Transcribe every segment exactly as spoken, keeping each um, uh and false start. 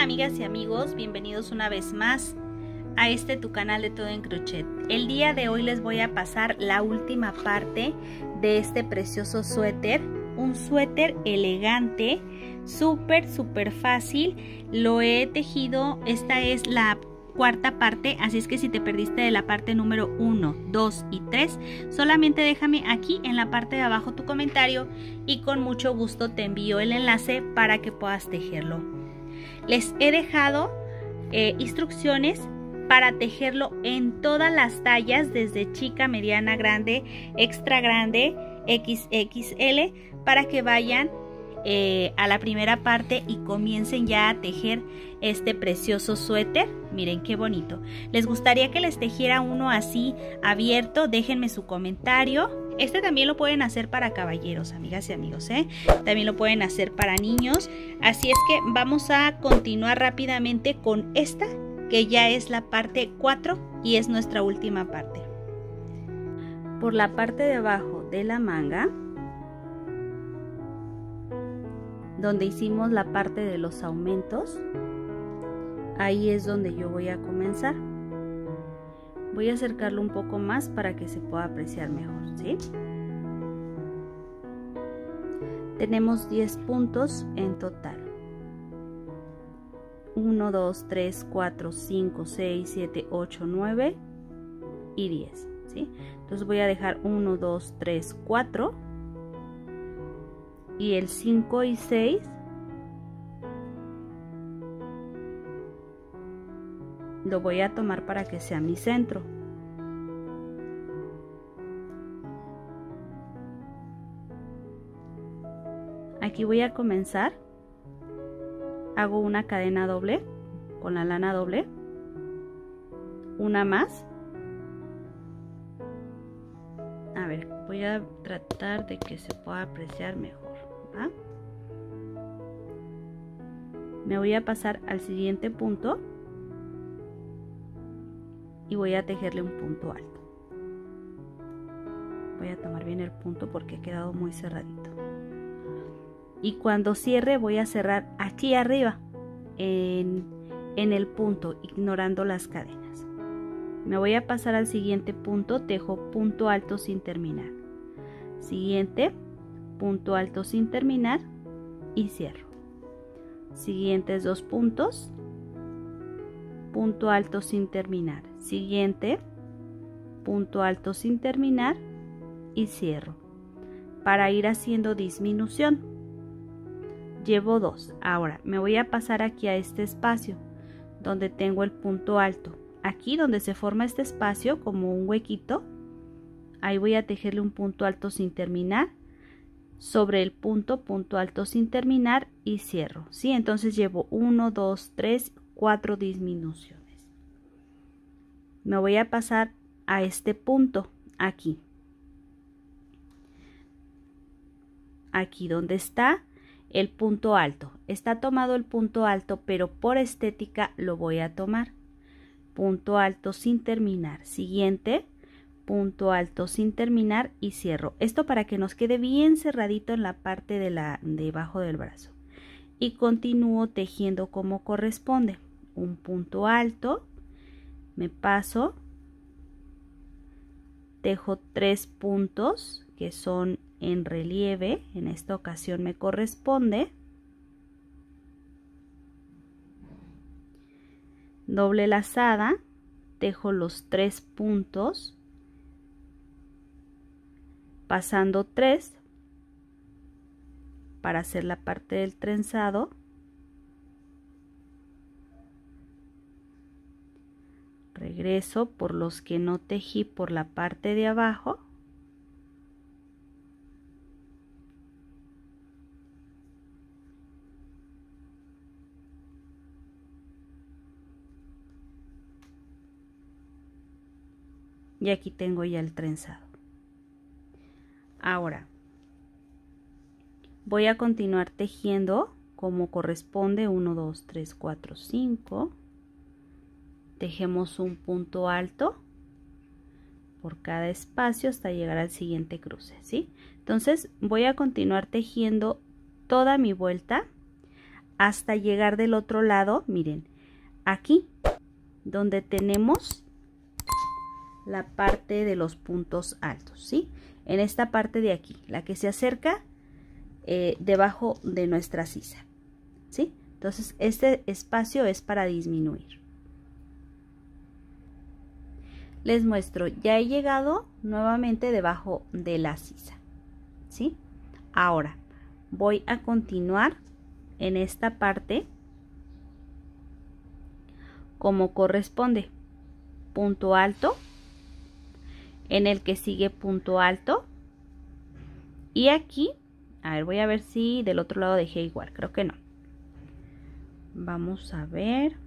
amigas y amigos, bienvenidos una vez más a este tu canal de Todo en Crochet. El día de hoy les voy a pasar la última parte de este precioso suéter, un suéter elegante, súper súper fácil. Lo he tejido, esta es la cuarta parte, así es que si te perdiste de la parte número uno, dos y tres, solamente déjame aquí en la parte de abajo tu comentario y con mucho gusto te envío el enlace para que puedas tejerlo. Les he dejado eh, instrucciones para tejerlo en todas las tallas, desde chica, mediana, grande, extra grande, equis equis ele, para que vayan eh, a la primera parte y comiencen ya a tejer este precioso suéter. Miren qué bonito. ¿Les gustaría que les tejiera uno así abierto? Déjenme su comentario. Este también lo pueden hacer para caballeros, amigas y amigos, ¿eh? También lo pueden hacer para niños. Así es que vamos a continuar rápidamente con esta, que ya es la parte cuatro y es nuestra última parte. Por la parte de abajo de la manga, donde hicimos la parte de los aumentos, ahí es donde yo voy a comenzar. Voy a acercarlo un poco más para que se pueda apreciar mejor, ¿sí? Tenemos diez puntos en total. uno, dos, tres, cuatro, cinco, seis, siete, ocho, nueve y diez, ¿sí? Entonces voy a dejar uno, dos, tres, cuatro y el cinco y seis lo voy a tomar para que sea mi centro. Aquí voy a comenzar. Hago una cadena doble con la lana doble, una más. A ver, voy a tratar de que se pueda apreciar mejor, ¿va? Me voy a pasar al siguiente punto y voy a tejerle un punto alto. Voy a tomar bien el punto porque ha quedado muy cerradito. Y cuando cierre voy a cerrar aquí arriba en, en el punto, ignorando las cadenas. Me voy a pasar al siguiente punto, tejo punto alto sin terminar. Siguiente, punto alto sin terminar y cierro. Siguientes dos puntos, punto alto sin terminar. Siguiente, punto alto sin terminar y cierro. Para ir haciendo disminución. Llevo dos. Ahora me voy a pasar aquí a este espacio donde tengo el punto alto. Aquí donde se forma este espacio como un huequito, ahí voy a tejerle un punto alto sin terminar sobre el punto, punto alto sin terminar y cierro, ¿sí? Entonces llevo uno, dos, tres, cuatro disminuciones. Me voy a pasar a este punto aquí. Aquí donde está el punto alto. Está tomado el punto alto, pero por estética lo voy a tomar. Punto alto sin terminar. Siguiente, punto alto sin terminar y cierro. Esto para que nos quede bien cerradito en la parte de la debajo del brazo. Y continúo tejiendo como corresponde. Un punto alto, me paso, tejo tres puntos que son en relieve. En esta ocasión me corresponde doble lazada, tejo los tres puntos pasando tres para hacer la parte del trenzado. Regreso por los que no tejí por la parte de abajo. Y aquí tengo ya el trenzado. Ahora voy a continuar tejiendo como corresponde. Uno, dos, tres, cuatro, cinco. Tejemos un punto alto por cada espacio hasta llegar al siguiente cruce, ¿sí? Entonces voy a continuar tejiendo toda mi vuelta hasta llegar del otro lado, miren, aquí donde tenemos la parte de los puntos altos, ¿sí? En esta parte de aquí, la que se acerca eh, debajo de nuestra sisa, ¿sí? Entonces este espacio es para disminuir. Les muestro, ya he llegado nuevamente debajo de la sisa, ¿sí? Ahora voy a continuar en esta parte como corresponde. Punto alto, en el que sigue punto alto, y aquí, a ver, voy a ver si del otro lado dejé igual, creo que no. Vamos a ver.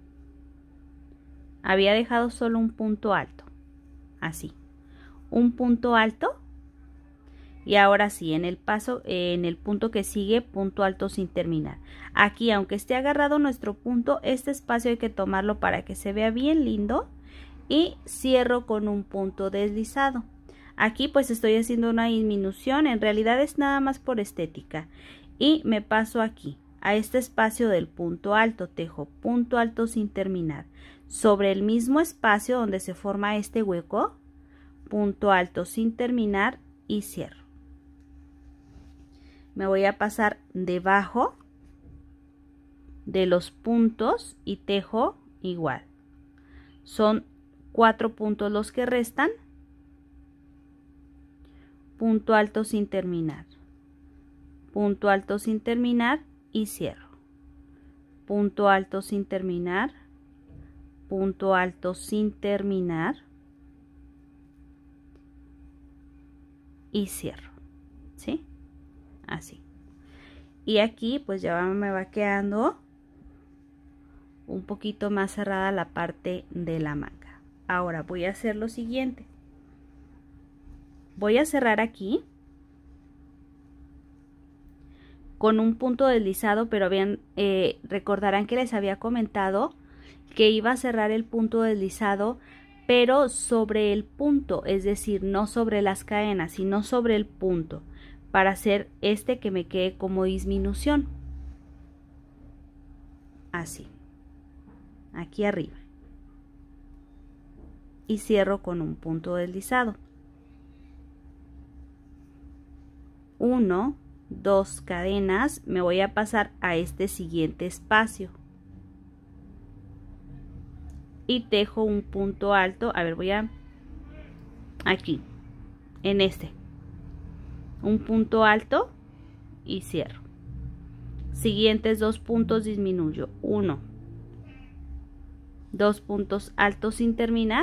Había dejado solo un punto alto, así, un punto alto, y ahora sí, en el paso, en el punto que sigue, punto alto sin terminar. Aquí, aunque esté agarrado nuestro punto, este espacio hay que tomarlo para que se vea bien lindo, y cierro con un punto deslizado. Aquí pues estoy haciendo una disminución, en realidad es nada más por estética, y me paso aquí a este espacio del punto alto, tejo punto alto sin terminar. Sobre el mismo espacio donde se forma este hueco, punto alto sin terminar y cierro. Me voy a pasar debajo de los puntos y tejo igual. Son cuatro puntos los que restan. Punto alto sin terminar. Punto alto sin terminar y cierro. Punto alto sin terminar. Punto alto sin terminar y cierro, ¿sí? Así. Y aquí pues ya me va quedando un poquito más cerrada la parte de la manga. Ahora voy a hacer lo siguiente. Voy a cerrar aquí con un punto deslizado, pero bien, eh, recordarán que les había comentado que iba a cerrar el punto deslizado, pero sobre el punto, es decir, no sobre las cadenas, sino sobre el punto, para hacer este que me quede como disminución. Así, aquí arriba. Y cierro con un punto deslizado. Uno, dos cadenas, me voy a pasar a este siguiente espacio. Y tejo un punto alto, a ver, voy a aquí, en este, un punto alto y cierro. Siguientes dos puntos disminuyo, uno, dos puntos altos sin terminar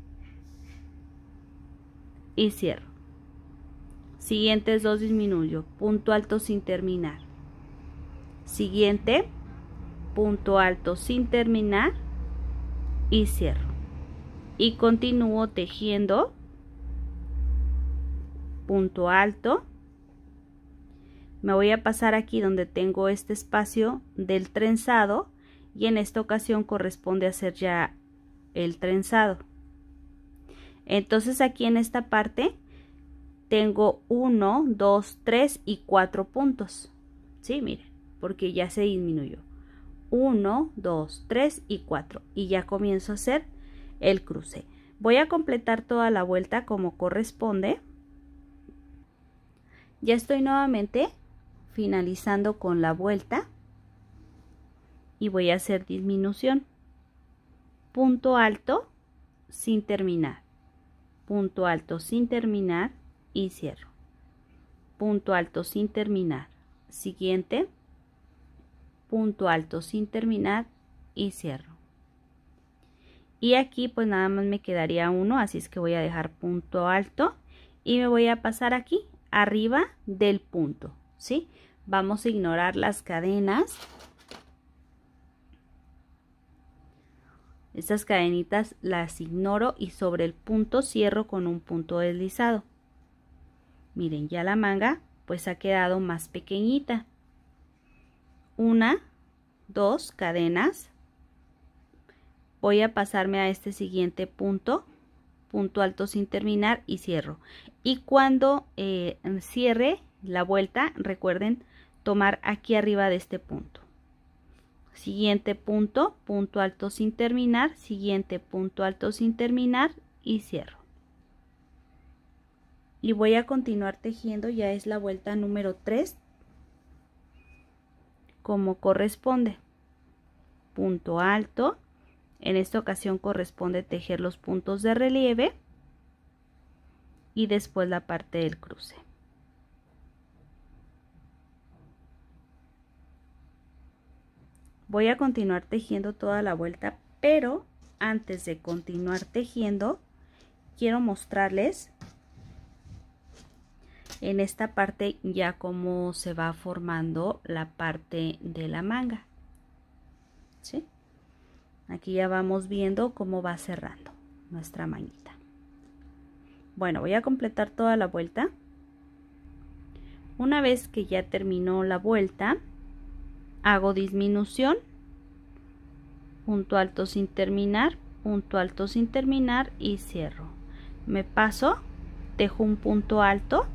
y cierro. Siguientes dos disminuyo, punto alto sin terminar. Siguiente, punto alto sin terminar y cierro. Y continúo tejiendo punto alto. Me voy a pasar aquí donde tengo este espacio del trenzado, y en esta ocasión corresponde hacer ya el trenzado. Entonces aquí en esta parte tengo uno, dos, tres y cuatro puntos. Sí, miren, porque ya se disminuyó. uno, dos, tres y cuatro, y ya comienzo a hacer el cruce. Voy a completar toda la vuelta como corresponde. Ya estoy nuevamente finalizando con la vuelta y voy a hacer disminución. Punto alto sin terminar. Punto alto sin terminar y cierro. Punto alto sin terminar. Siguiente. Punto alto sin terminar y cierro. Y aquí pues nada más me quedaría uno, así es que voy a dejar punto alto y me voy a pasar aquí arriba del punto, ¿sí? Vamos a ignorar las cadenas. Estas cadenitas las ignoro y sobre el punto cierro con un punto deslizado. Miren, ya la manga pues ha quedado más pequeñita. Una, dos cadenas. Voy a pasarme a este siguiente punto, punto alto sin terminar y cierro. Y cuando eh, cierre la vuelta, recuerden tomar aquí arriba de este punto, siguiente punto, punto alto sin terminar, siguiente punto alto sin terminar y cierro. Y voy a continuar tejiendo, ya es la vuelta número tres, como corresponde. Punto alto, en esta ocasión corresponde tejer los puntos de relieve y después la parte del cruce. Voy a continuar tejiendo toda la vuelta, pero antes de continuar tejiendo quiero mostrarles en esta parte ya cómo se va formando la parte de la manga, ¿sí? Aquí ya vamos viendo cómo va cerrando nuestra manguita. Bueno, voy a completar toda la vuelta. Una vez que ya terminó la vuelta, hago disminución, punto alto sin terminar, punto alto sin terminar y cierro. Me paso, tejo un punto alto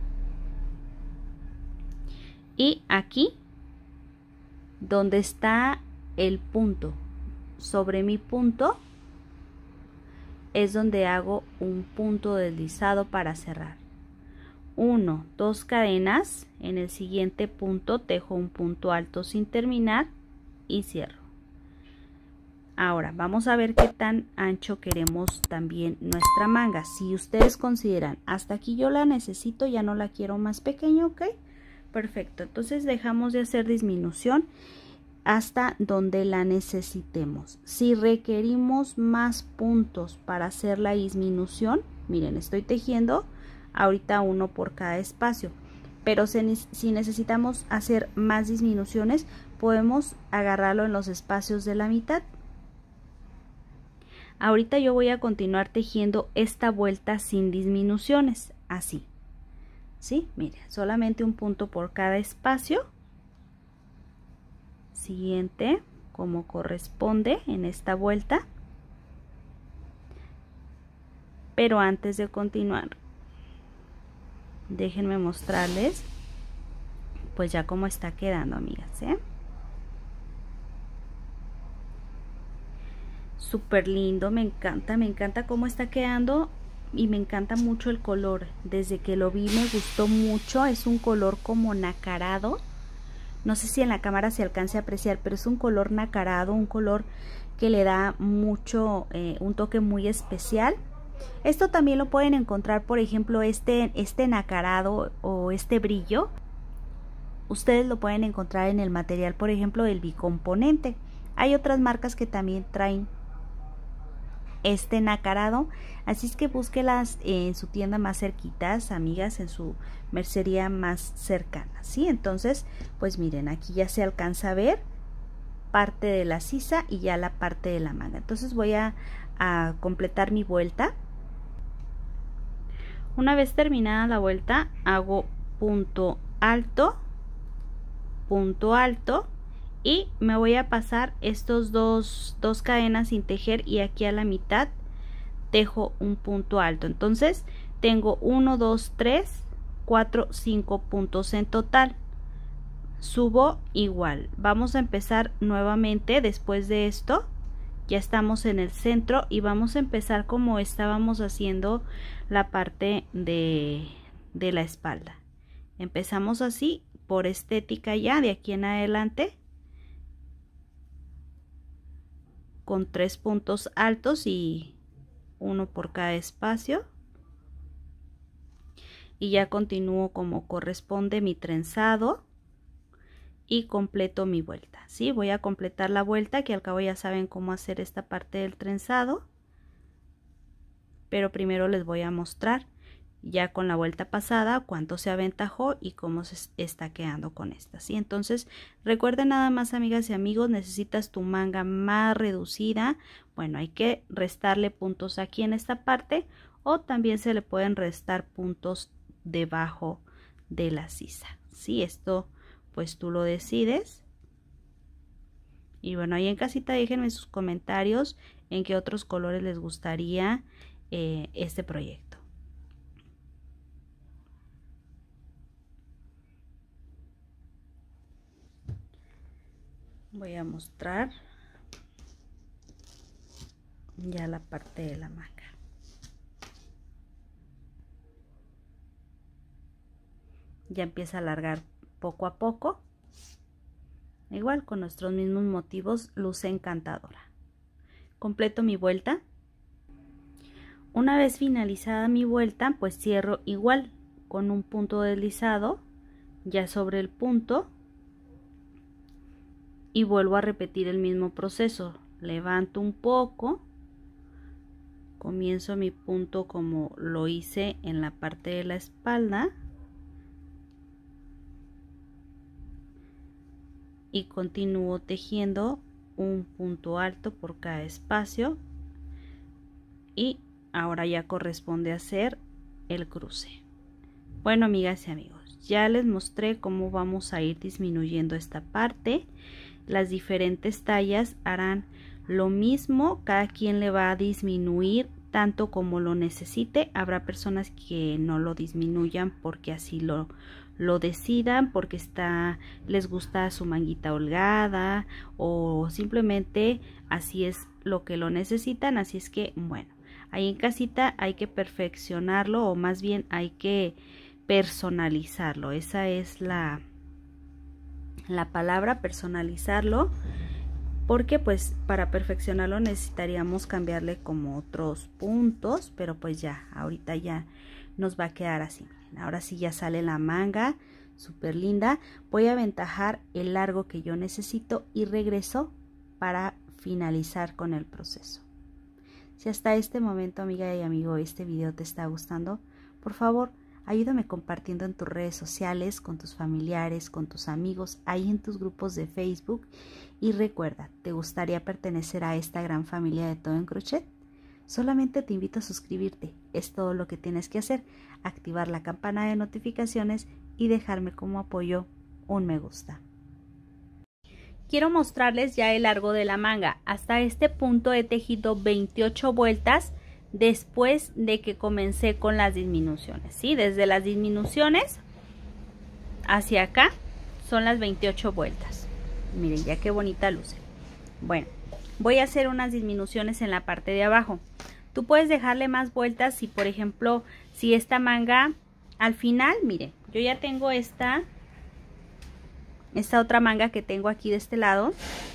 y aquí donde está el punto, sobre mi punto es donde hago un punto deslizado para cerrar. Uno, dos cadenas, en el siguiente punto tejo un punto alto sin terminar y cierro. Ahora vamos a ver qué tan ancho queremos también nuestra manga. Si ustedes consideran hasta aquí yo la necesito, ya no la quiero más pequeña, ok, perfecto, entonces dejamos de hacer disminución hasta donde la necesitemos. Si requerimos más puntos para hacer la disminución, miren, estoy tejiendo ahorita uno por cada espacio, pero si, si necesitamos hacer más disminuciones, podemos agarrarlo en los espacios de la mitad. Ahorita yo voy a continuar tejiendo esta vuelta sin disminuciones, así, ¿sí? Miren, solamente un punto por cada espacio. Siguiente, como corresponde en esta vuelta. Pero antes de continuar, déjenme mostrarles pues ya cómo está quedando, amigas, ¿eh? Súper lindo, me encanta, me encanta cómo está quedando y me encanta mucho el color. Desde que lo vi me gustó mucho, es un color como nacarado. No sé si en la cámara se alcance a apreciar, pero es un color nacarado, un color que le da mucho, eh, un toque muy especial. Esto también lo pueden encontrar, por ejemplo, este, este nacarado o este brillo. Ustedes lo pueden encontrar en el material, por ejemplo, del bicomponente. Hay otras marcas que también traen este nacarado, así es que búsquelas en su tienda más cerquitas, amigas, en su mercería más cercana, ¿sí? Entonces, pues miren, aquí ya se alcanza a ver parte de la sisa y ya la parte de la manga. Entonces voy a, a completar mi vuelta. Una vez terminada la vuelta, hago punto alto, punto alto, y me voy a pasar estos dos, dos cadenas sin tejer y aquí a la mitad tejo un punto alto. Entonces tengo uno, dos, tres, cuatro, cinco puntos en total. Subo igual. Vamos a empezar nuevamente después de esto. Ya estamos en el centro y vamos a empezar como estábamos haciendo la parte de, de la espalda. Empezamos así por estética ya de aquí en adelante, con tres puntos altos y uno por cada espacio, y ya continúo como corresponde mi trenzado y completo mi vuelta, ¿sí? Voy a completar la vuelta, que al cabo ya saben cómo hacer esta parte del trenzado, pero primero les voy a mostrar ya con la vuelta pasada cuánto se aventajó y cómo se está quedando con esta, ¿sí? Entonces recuerden nada más, amigas y amigos, necesitas tu manga más reducida. Bueno, hay que restarle puntos aquí en esta parte, o también se le pueden restar puntos debajo de la sisa, ¿sí? Esto pues tú lo decides. Y bueno, ahí en casita déjenme sus comentarios en qué otros colores les gustaría eh, este proyecto. Voy a mostrar ya la parte de la manga. Ya empieza a alargar poco a poco. Igual con nuestros mismos motivos, luce encantadora. Completo mi vuelta. Una vez finalizada mi vuelta, pues cierro igual con un punto deslizado ya sobre el punto y vuelvo a repetir el mismo proceso. Levanto un poco, comienzo mi punto como lo hice en la parte de la espalda y continúo tejiendo un punto alto por cada espacio y ahora ya corresponde hacer el cruce. Bueno, amigas y amigos, ya les mostré cómo vamos a ir disminuyendo esta parte. Las diferentes tallas harán lo mismo, cada quien le va a disminuir tanto como lo necesite. Habrá personas que no lo disminuyan porque así lo lo decidan, porque está les gusta su manguita holgada o simplemente así es lo que lo necesitan. Así es que bueno, ahí en casita hay que perfeccionarlo, o más bien hay que personalizarlo. Esa es la la palabra, personalizarlo, porque pues para perfeccionarlo necesitaríamos cambiarle como otros puntos, pero pues ya ahorita ya nos va a quedar así. Ahora sí ya sale la manga súper linda. Voy a aventajar el largo que yo necesito y regreso para finalizar con el proceso. Si hasta este momento, amiga y amigo, este video te está gustando, por favor ayúdame compartiendo en tus redes sociales, con tus familiares, con tus amigos, ahí en tus grupos de Facebook. Y recuerda, ¿te gustaría pertenecer a esta gran familia de Todo en Crochet? Solamente te invito a suscribirte, es todo lo que tienes que hacer, activar la campana de notificaciones y dejarme como apoyo un me gusta. Quiero mostrarles ya el largo de la manga. Hasta este punto he tejido veintiocho vueltas después de que comencé con las disminuciones, ¿sí? Desde las disminuciones hacia acá son las veintiocho vueltas. Miren ya qué bonita luce. Bueno, voy a hacer unas disminuciones en la parte de abajo. Tú puedes dejarle más vueltas si, por ejemplo, si esta manga al final, miren, yo ya tengo esta esta otra manga que tengo aquí de este lado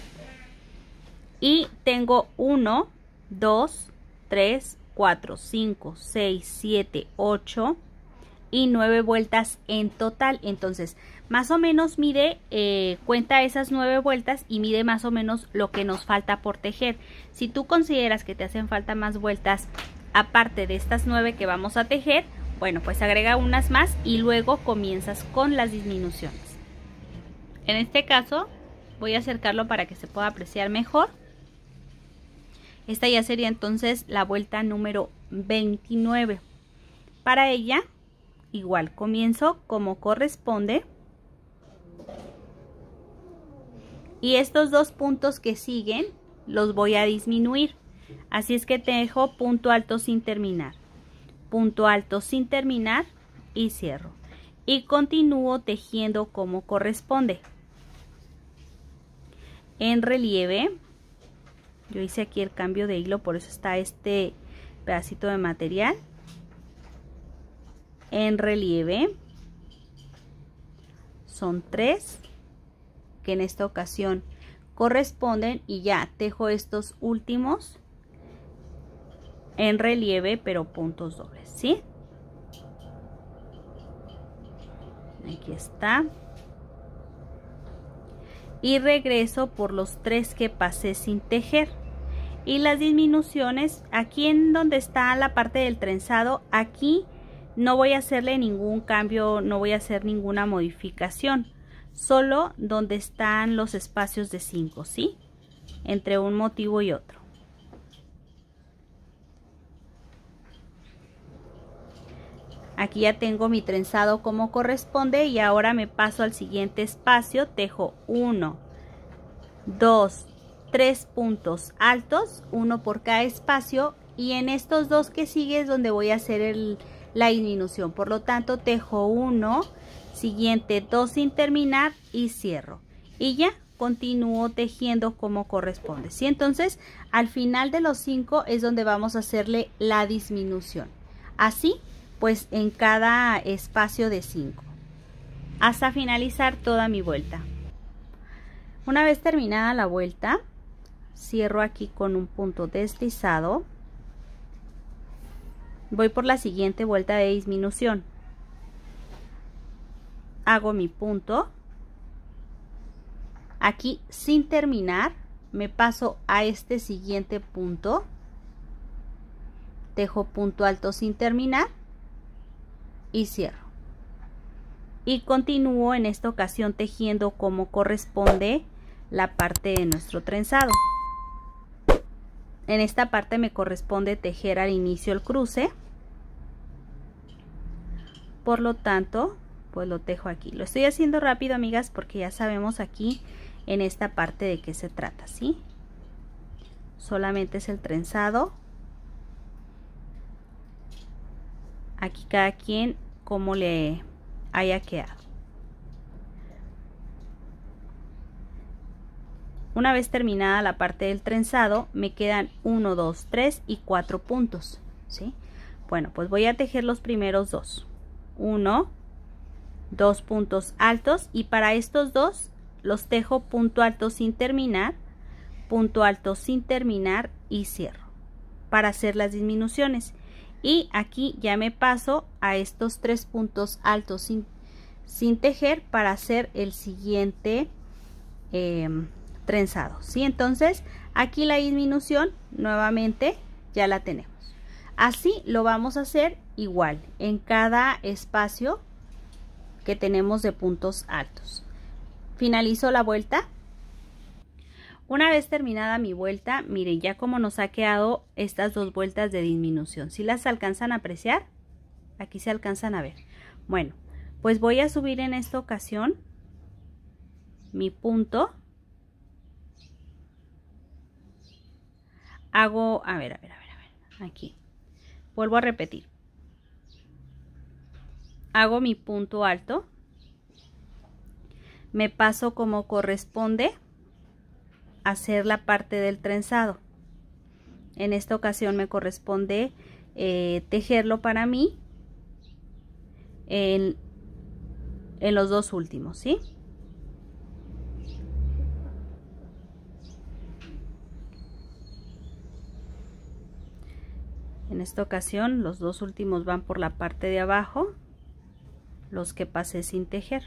y tengo uno, dos, tres, cuatro, cinco, seis, siete, ocho y nueve vueltas en total. Entonces más o menos mide, eh, cuenta esas nueve vueltas y mide más o menos lo que nos falta por tejer. Si tú consideras que te hacen falta más vueltas aparte de estas nueve que vamos a tejer, bueno, pues agrega unas más y luego comienzas con las disminuciones. En este caso voy a acercarlo para que se pueda apreciar mejor. Esta ya sería entonces la vuelta número veintinueve. Para ella igual comienzo como corresponde y estos dos puntos que siguen los voy a disminuir. Así es que tejo punto alto sin terminar, punto alto sin terminar y cierro y continúo tejiendo como corresponde. En relieve, yo hice aquí el cambio de hilo, por eso está este pedacito de material. En relieve son tres que en esta ocasión corresponden y ya tejo estos últimos en relieve pero puntos dobles, ¿sí? Aquí está. Y regreso por los tres que pasé sin tejer. Y las disminuciones, aquí en donde está la parte del trenzado, aquí no voy a hacerle ningún cambio, no voy a hacer ninguna modificación. Solo donde están los espacios de cinco, ¿sí? Entre un motivo y otro. Aquí ya tengo mi trenzado como corresponde y ahora me paso al siguiente espacio, tejo uno, dos, tres puntos altos, uno por cada espacio y en estos dos que sigue es donde voy a hacer el, la disminución. Por lo tanto tejo uno, siguiente dos sin terminar y cierro. Y ya continúo tejiendo como corresponde, ¿sí? Entonces al final de los cinco es donde vamos a hacerle la disminución, así pues en cada espacio de cinco hasta finalizar toda mi vuelta. Una vez terminada la vuelta, cierro aquí con un punto deslizado, voy por la siguiente vuelta de disminución, hago mi punto, aquí sin terminar me paso a este siguiente punto, tejo punto alto sin terminar y cierro, y continúo en esta ocasión tejiendo como corresponde la parte de nuestro trenzado. En esta parte me corresponde tejer al inicio el cruce, por lo tanto pues lo tejo aquí. Lo estoy haciendo rápido, amigas, porque ya sabemos aquí en esta parte de qué se trata, ¿sí? Solamente es el trenzado. Aquí cada quien como le haya quedado. Una vez terminada la parte del trenzado, me quedan uno, dos, tres y cuatro puntos, ¿sí? Bueno, pues voy a tejer los primeros dos. uno, dos puntos altos, y para estos dos los tejo punto alto sin terminar, punto alto sin terminar y cierro para hacer las disminuciones. Y aquí ya me paso a estos tres puntos altos sin, sin tejer para hacer el siguiente eh, trenzado, ¿sí? Entonces aquí la disminución nuevamente ya la tenemos. Así lo vamos a hacer igual en cada espacio que tenemos de puntos altos. Finalizo la vuelta. Una vez terminada mi vuelta, miren ya cómo nos ha quedado estas dos vueltas de disminución. ¿Sí las alcanzan a apreciar? Aquí se alcanzan a ver. Bueno, pues voy a subir en esta ocasión mi punto. Hago, a ver, a ver, a ver, a ver, aquí. Vuelvo a repetir. Hago mi punto alto. Me paso como corresponde a hacer la parte del trenzado. En esta ocasión me corresponde eh, tejerlo para mí en, en los dos últimos, ¿sí? En esta ocasión los dos últimos van por la parte de abajo, los que pasé sin tejer.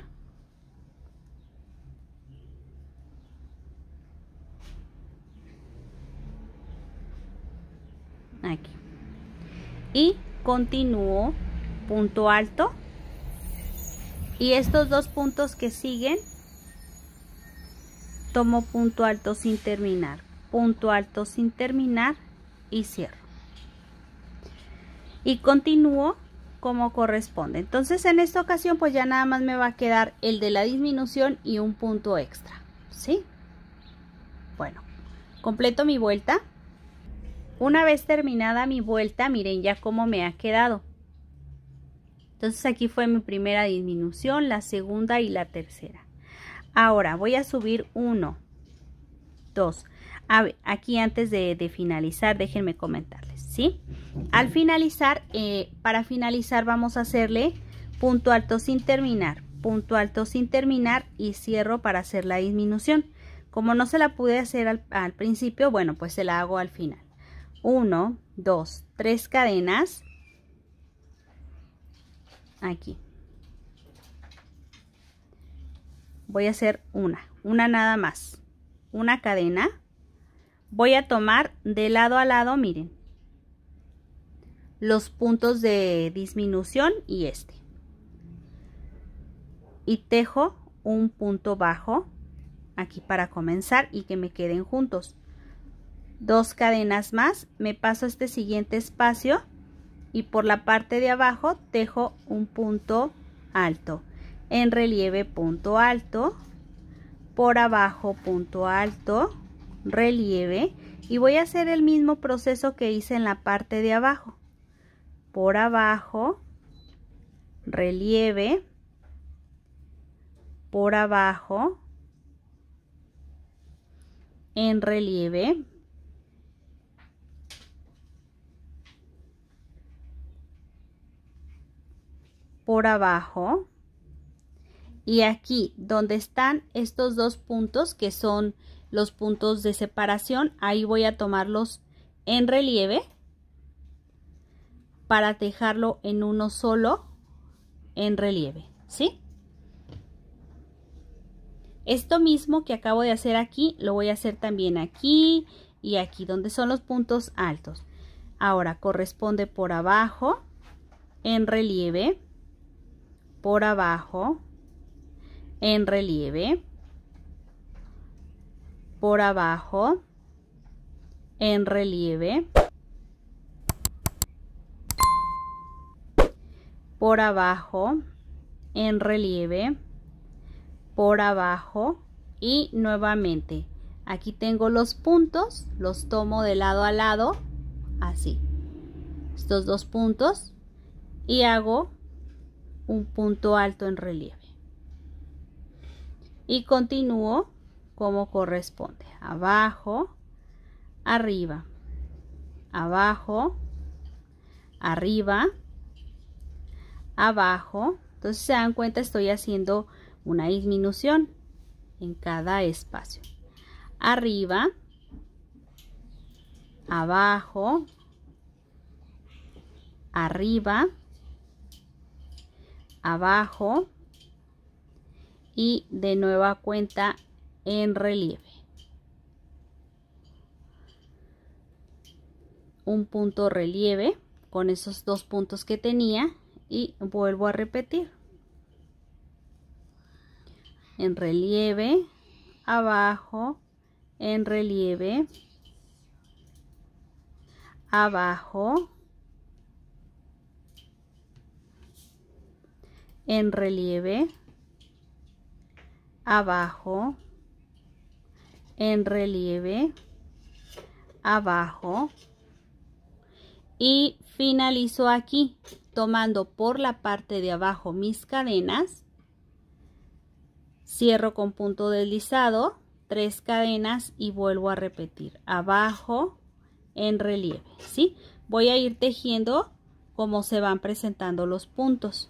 Aquí. Y continúo punto alto. Y estos dos puntos que siguen, tomo punto alto sin terminar, punto alto sin terminar y cierro. Y continúo como corresponde. Entonces en esta ocasión pues ya nada más me va a quedar el de la disminución y un punto extra, ¿sí? Bueno, completo mi vuelta. Una vez terminada mi vuelta, miren ya cómo me ha quedado. Entonces aquí fue mi primera disminución, la segunda y la tercera. Ahora voy a subir uno, dos. A ver, aquí antes de, de finalizar, déjenme comentarles, ¿sí? Al finalizar, eh, para finalizar vamos a hacerle punto alto sin terminar, punto alto sin terminar y cierro para hacer la disminución. Como no se la pude hacer al, al principio, bueno, pues se la hago al final. uno, dos, tres cadenas. Aquí. Voy a hacer una, una nada más. Una cadena. Voy a tomar de lado a lado, miren, los puntos de disminución y este. Y tejo un punto bajo aquí para comenzar y que me queden juntos. Dos cadenas más, me paso a este siguiente espacio y por la parte de abajo tejo un punto alto. En relieve punto alto, por abajo punto alto, relieve, y voy a hacer el mismo proceso que hice en la parte de abajo. Por abajo, relieve, por abajo, en relieve, por abajo, y aquí donde están estos dos puntos que son los puntos de separación, ahí voy a tomarlos en relieve para dejarlo en uno solo en relieve, ¿sí? Esto mismo que acabo de hacer aquí, lo voy a hacer también aquí y aquí, donde son los puntos altos. Ahora corresponde por abajo, en relieve, por abajo, en relieve, por abajo, en relieve, por abajo, en relieve, por abajo y nuevamente. Aquí tengo los puntos, los tomo de lado a lado, así, estos dos puntos, y hago un punto alto en relieve. Y continúo como corresponde, abajo, arriba, abajo, arriba, abajo. Entonces se dan cuenta, estoy haciendo una disminución en cada espacio. Arriba, abajo, arriba, abajo y de nueva cuenta en relieve. Un punto relieve con esos dos puntos que tenía y vuelvo a repetir. En relieve, abajo, en relieve, abajo, en relieve, abajo, en relieve, abajo y finalizo aquí tomando por la parte de abajo mis cadenas, cierro con punto deslizado, tres cadenas y vuelvo a repetir abajo en relieve, ¿sí? Voy a ir tejiendo como se van presentando los puntos.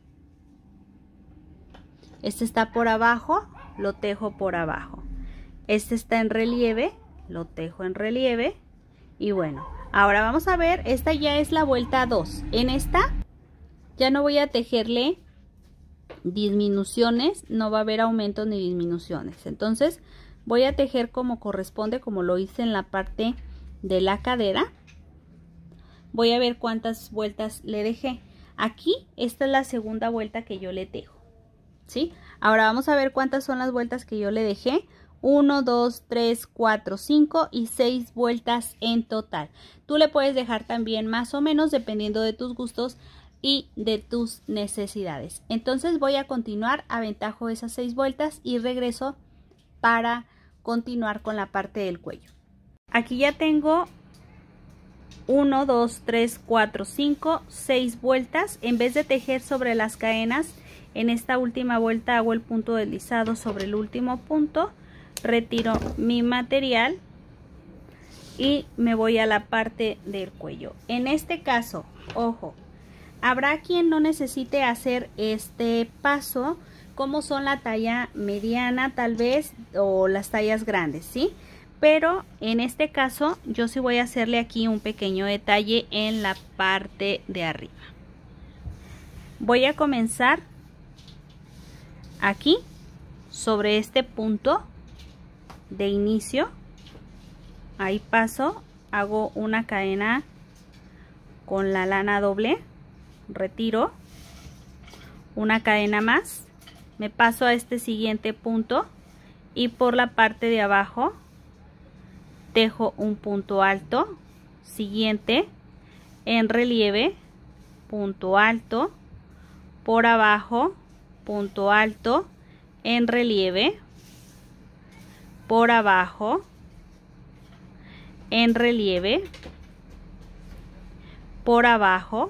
Este está por abajo, lo tejo por abajo. Este está en relieve, lo tejo en relieve. Y bueno, ahora vamos a ver, esta ya es la vuelta dos. En esta ya no voy a tejerle disminuciones, no va a haber aumentos ni disminuciones. Entonces voy a tejer como corresponde, como lo hice en la parte de la cadera. Voy a ver cuántas vueltas le dejé. Aquí, esta es la segunda vuelta que yo le tejo, ¿sí? Ahora vamos a ver cuántas son las vueltas que yo le dejé. uno, dos, tres, cuatro, cinco y seis vueltas en total. Tú le puedes dejar también más o menos dependiendo de tus gustos y de tus necesidades. Entonces voy a continuar, aventajo esas seis vueltas y regreso para continuar con la parte del cuello. Aquí ya tengo uno, dos, tres, cuatro, cinco, seis vueltas. En vez de tejer sobre las cadenas, en esta última vuelta hago el punto deslizado sobre el último punto, retiro mi material y me voy a la parte del cuello. En este caso, ojo, habrá quien no necesite hacer este paso, como son la talla mediana tal vez o las tallas grandes, ¿sí? Pero en este caso yo sí voy a hacerle aquí un pequeño detalle en la parte de arriba. Voy a comenzar aquí sobre este punto de inicio, ahí paso, hago una cadena con la lana doble, retiro una cadena más, me paso a este siguiente punto y por la parte de abajo tejo un punto alto, siguiente en relieve, punto alto, por abajo punto alto en relieve, por abajo en relieve, por abajo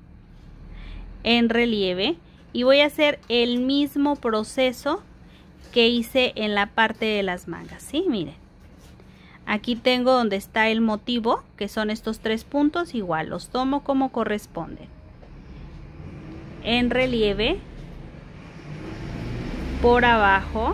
en relieve, y voy a hacer el mismo proceso que hice en la parte de las mangas, ¿sí? Miren, Aquí tengo donde está el motivo, que son estos tres puntos, igual los tomo como corresponden. En relieve, por abajo,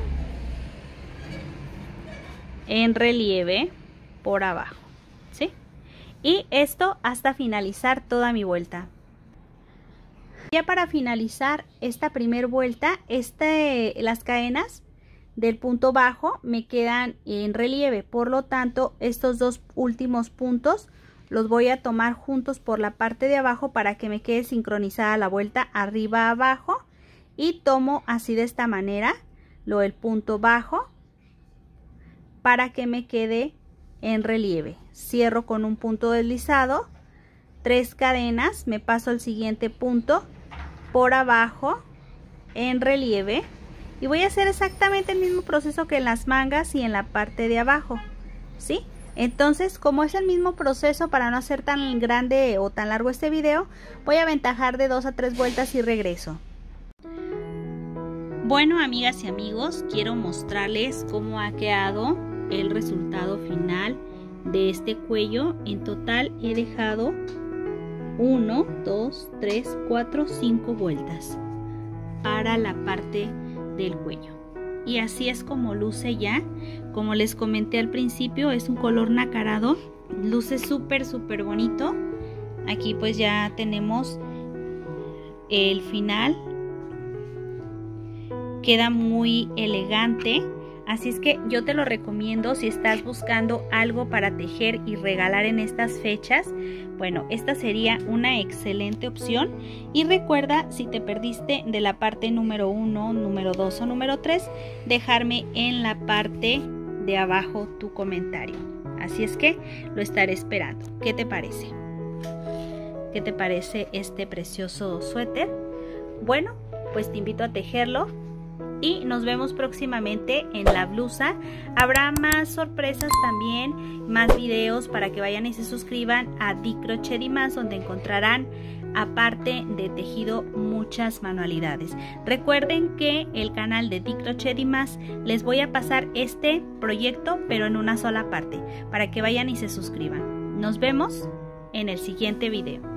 en relieve, por abajo, ¿sí? Y esto hasta finalizar toda mi vuelta. Ya para finalizar esta primer vuelta, este, las cadenas del punto bajo me quedan en relieve, por lo tanto estos dos últimos puntos los voy a tomar juntos por la parte de abajo para que me quede sincronizada la vuelta arriba abajo, y tomo así de esta manera lo del punto bajo para que me quede en relieve. Cierro con un punto deslizado, tres cadenas, me paso al siguiente punto por abajo en relieve. Y voy a hacer exactamente el mismo proceso que en las mangas y en la parte de abajo, ¿sí? Entonces, como es el mismo proceso, para no hacer tan grande o tan largo este video, voy a aventajar de dos a tres vueltas y regreso. Bueno, amigas y amigos, quiero mostrarles cómo ha quedado el resultado final de este cuello. En total he dejado uno, dos, tres, cuatro, cinco vueltas para la parte del cuello, y así es como luce ya. Como les comenté al principio, es un color nacarado, luce súper súper bonito. Aquí pues ya tenemos el final, queda muy elegante. Así es que yo te lo recomiendo si estás buscando algo para tejer y regalar en estas fechas. Bueno, esta sería una excelente opción. Y recuerda, si te perdiste de la parte número uno, número dos o número tres, dejarme en la parte de abajo tu comentario. Así es que lo estaré esperando. ¿Qué te parece? ¿Qué te parece este precioso suéter? Bueno, pues te invito a tejerlo. Y nos vemos próximamente en la blusa. Habrá más sorpresas también, más videos para que vayan y se suscriban a Di Crochet y Más, donde encontrarán, aparte de tejido, muchas manualidades. Recuerden que el canal de Di Crochet y Más les voy a pasar este proyecto, pero en una sola parte, para que vayan y se suscriban. Nos vemos en el siguiente video.